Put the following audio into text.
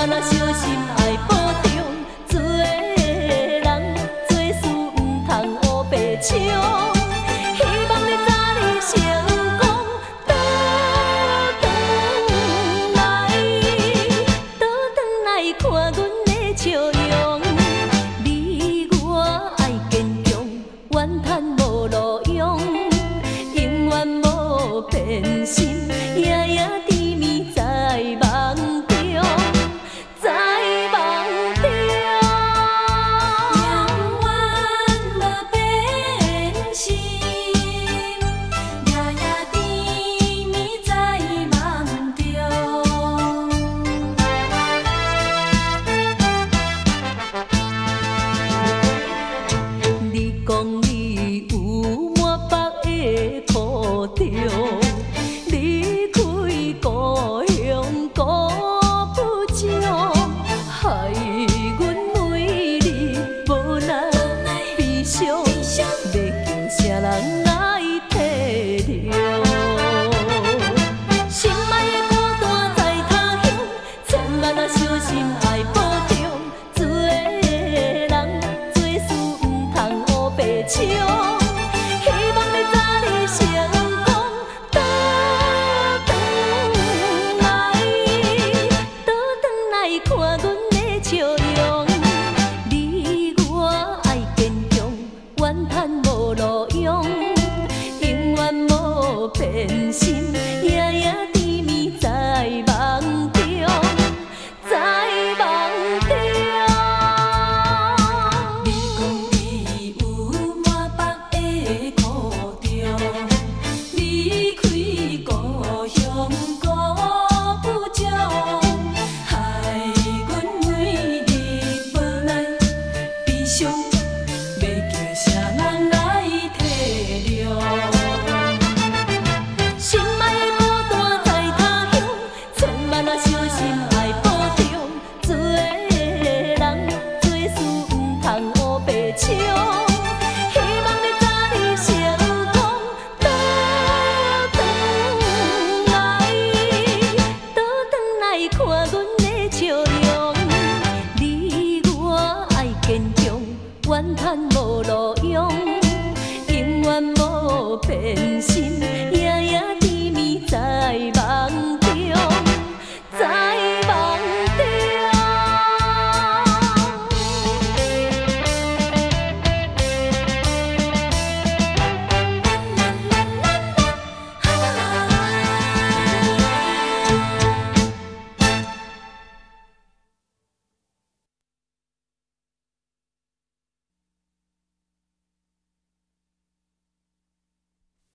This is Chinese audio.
万啊小心爱保重。做人做事唔通乌白抢，希望你早日成功。倒转来看阮的笑容，你我爱坚强，怨叹无路用，永远无变心，夜夜甜蜜在梦中，在梦中。永远无变心，夜夜甜蜜在梦中。你讲你有满腹的苦衷，离开故乡顾不上，害阮每日无奈悲伤，要叫啥人来体谅？心爱的孤单在他乡，千万啊小心爱保重。做人做事唔通乌白抢，希望你早日成功。倒转来看阮的笑容，你我爱坚强，怨叹无路用，永远无变心，夜夜甜蜜在梦中，在梦中。你讲你有满腹的苦衷，离开故乡顾不上，害阮每日无奈悲伤，要叫啥人来体谅？心爱的孤单在他乡，千万啊小心。